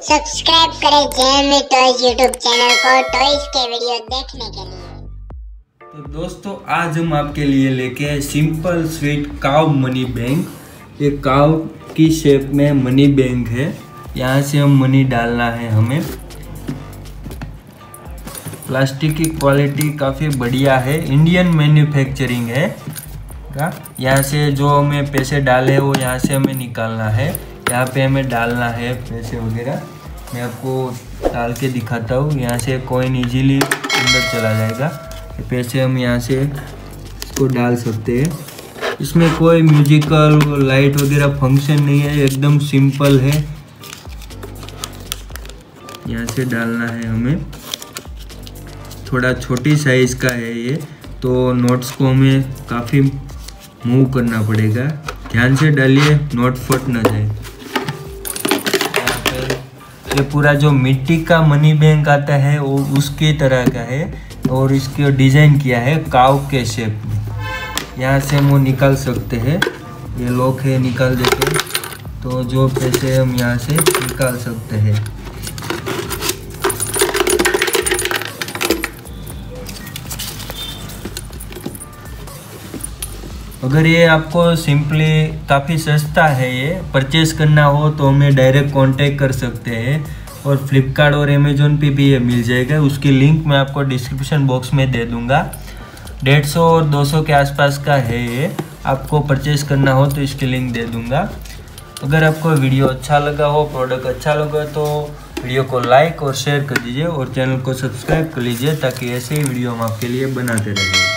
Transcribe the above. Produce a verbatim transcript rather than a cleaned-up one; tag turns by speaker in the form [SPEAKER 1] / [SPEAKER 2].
[SPEAKER 1] Subscribe करें Jamie toys YouTube channel को toys के वीडियो देखने के लिए।
[SPEAKER 2] तो दोस्तों आज हम आपके लिए लेके आए simple sweet cow money bank. ये काव की शेप में मनी बैंक है, यहाँ से हम मनी डालना है हमें। प्लास्टिक की क्वालिटी काफ़ी बढ़िया है, इंडियन मैन्युफैक्चरिंग है। यहाँ से जो हमें पैसे डाले वो यहाँ से हमें निकालना है, यहाँ पे हमें डालना है पैसे वगैरह। मैं आपको डाल के दिखाता हूँ। यहाँ से कॉइन इजीली अंदर चला जाएगा। पैसे हम यहाँ से इसको डाल सकते हैं। इसमें कोई म्यूजिकल लाइट वगैरह फंक्शन नहीं है, एकदम सिंपल है। यहाँ से डालना है हमें, थोड़ा छोटी साइज़ का है ये, तो नोट्स को हमें काफ़ी मूव करना पड़ेगा। ध्यान से डालिए, नोट फट ना जाए। ये पूरा जो मिट्टी का मनी बैंक आता है वो उसकी तरह का है, और इसके डिज़ाइन किया है काव के शेप में। यहाँ से हम वो निकाल सकते हैं, ये लॉक है, निकाल देते हैं तो जो पैसे हम यहाँ से निकाल सकते हैं। अगर ये आपको सिंपली काफ़ी सस्ता है, ये परचेस करना हो तो हमें डायरेक्ट कांटेक्ट कर सकते हैं, और फ्लिपकार्ट और अमेजोन पे भी ये मिल जाएगा। उसकी लिंक मैं आपको डिस्क्रिप्शन बॉक्स में दे दूंगा। डेढ़ सौ और दो सौ के आसपास का है ये, आपको परचेस करना हो तो इसकी लिंक दे दूंगा। अगर आपको वीडियो अच्छा लगा हो, प्रोडक्ट अच्छा लगा तो वीडियो को लाइक और शेयर कर दीजिए, और चैनल को सब्सक्राइब कर लीजिए ताकि ऐसे ही वीडियो हम आपके लिए बनाते रहें।